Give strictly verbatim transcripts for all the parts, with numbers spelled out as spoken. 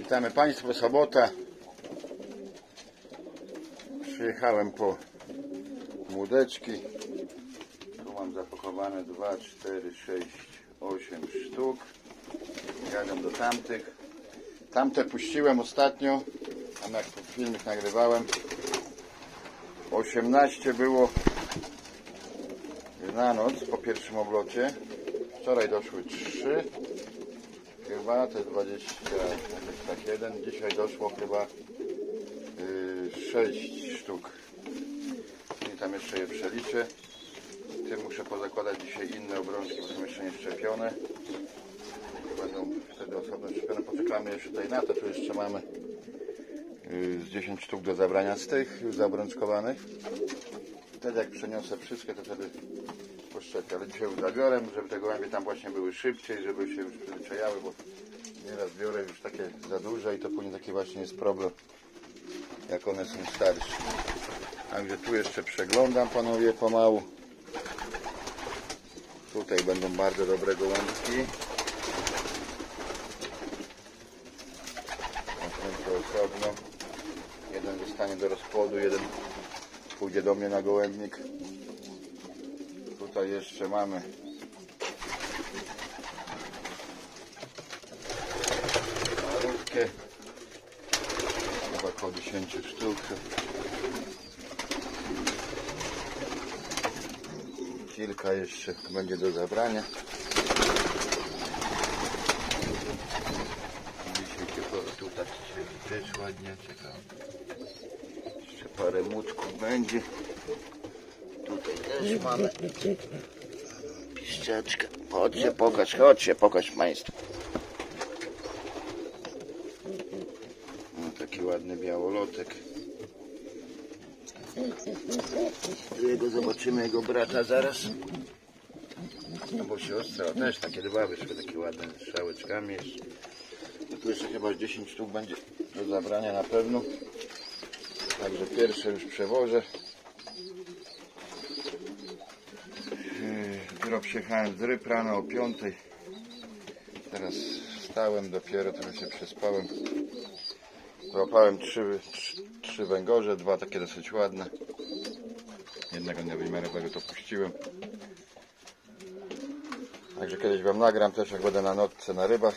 Witamy Państwa, sobota. Przyjechałem po młodeczki. Tu mam zapakowane dwa, cztery, sześć, osiem sztuk. Jadę do tamtych. Tamte puściłem ostatnio, tam jak tu filmik nagrywałem. osiemnaście było na noc po pierwszym oblocie. Wczoraj doszły trzy. Chyba te dwadzieścia, tak jeden. Dzisiaj doszło chyba yy, sześć sztuk. I tam jeszcze je przeliczę. Tym muszę pozakładać dzisiaj inne obrączki, bo są jeszcze nie szczepione. Będą wtedy osobno szczepione. Poczekamy jeszcze tutaj na to. Tu jeszcze mamy yy, z dziesięć sztuk do zabrania z tych już zaobrączkowanych. Wtedy jak przeniosę wszystkie, to wtedy poszczepię. Ale dzisiaj już zabiorę, żeby te gołębie tam właśnie były szybciej, żeby się już przyzwyczajały, bo nieraz biorę już takie za duże i to później taki właśnie jest problem, jak one są starsze. Także tu jeszcze przeglądam, panowie, pomału. Tutaj będą bardzo dobre gołąbki. To osobno. Jeden zostanie do rozpłodu, jeden pójdzie do mnie na gołębnik. Tutaj jeszcze mamy malutkie, chyba około dziesięć sztuk. Kilka jeszcze będzie do zabrania. Dzisiaj tylko tu tak też ładnie, ciekawe. Jeszcze parę młotków będzie. Tutaj też mamy piszczeczkę. Chodźcie, pokaż, chodźcie, pokaż Państwu. No, taki ładny białolotek. Jego zobaczymy, jego brata zaraz. Albo siostra, też takie dwa wyszły, takie ładne z szałeczkami jeszcze. No tu jeszcze chyba dziesięć sztuk będzie do zabrania na pewno. Także pierwsze już przewożę. Dopiero przyjechałem z ryb rano o piątej. Teraz wstałem dopiero, trochę się przespałem. Złapałem trzy, trzy, trzy węgorze, dwa takie dosyć ładne. Jednego niewymiarowego to puściłem. Także kiedyś wam nagram też, jak będę na nocce na rybach.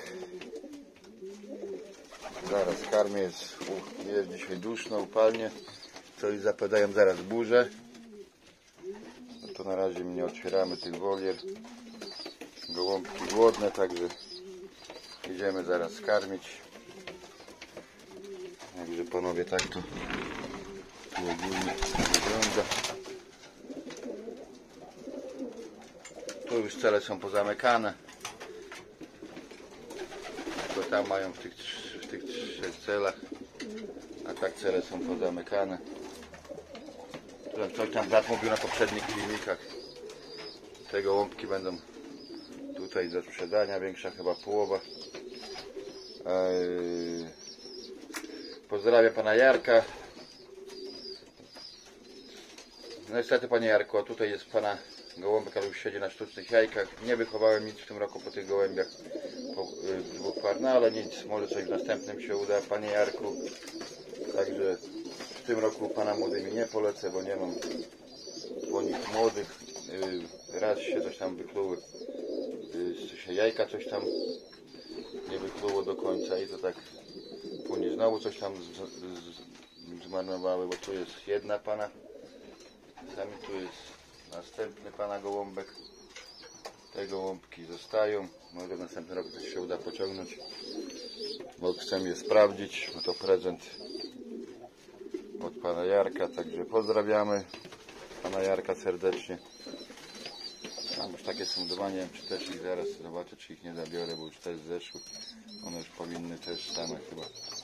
Zaraz karmię, jest, jest dzisiaj duszno, upalnie. Coś zapadają zaraz burze. No to na razie nie otwieramy tych wolier. Gołąbki głodne, także idziemy zaraz karmić. Także panowie, tak to tu ogólnie wygląda. Tu już cele są pozamykane. Tylko tam mają w tych, w tych trzech celach. A tak cele są pozamykane. Ktoś tam brat mówił na poprzednich filmikach. Te gołąbki będą tutaj do sprzedania. Większa chyba połowa. Eee, pozdrawiam pana Jarka. No niestety, panie Jarku, a tutaj jest pana gołąbek, ale już siedzi na sztucznych jajkach. Nie wychowałem nic w tym roku po tych gołębiach, po dwóch par, no ale nic, może coś w następnym się uda, panie Jarku. Także w tym roku pana młodymi nie polecę, bo nie mam po nich młodych. Raz się coś tam wykluły, się jajka coś tam nie wykluło do końca i to tak później znowu coś tam z, z, zmarnowały, bo tu jest jedna pana, sami tu jest następny pana gołąbek. Te gołąbki zostają, może w następnym roku coś się uda pociągnąć, bo chcę je sprawdzić, bo to prezent od pana Jarka, także pozdrawiamy pana Jarka serdecznie. Tam już takie są dwa, nie wiem, czy też ich zaraz zobaczę, czy ich nie zabiorę, bo już też zeszły. One już powinny też same chyba.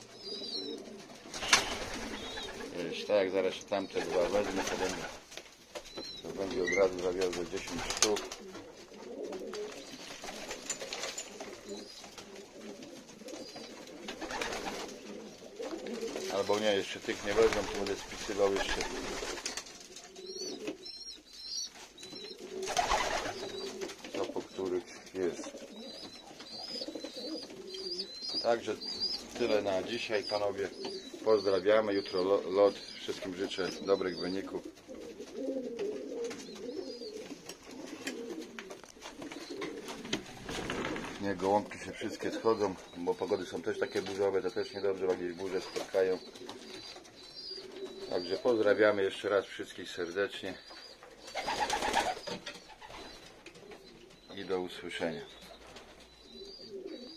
Wiesz, tak jak zaraz tamte dwa wezmę, to będzie, to będzie od razu zawiozę dziesięć sztuk. Albo nie, jeszcze tych nie wezmę, to będę spisywał jeszcze. To po których jest. Także tyle na dzisiaj, panowie. Pozdrawiamy. Jutro lo- lot. Wszystkim życzę dobrych wyników. Nie, gołąbki się wszystkie schodzą, bo pogody są też takie burzowe, to też niedobrze, bo gdzieś burze spotkają. Także pozdrawiamy jeszcze raz wszystkich serdecznie i do usłyszenia.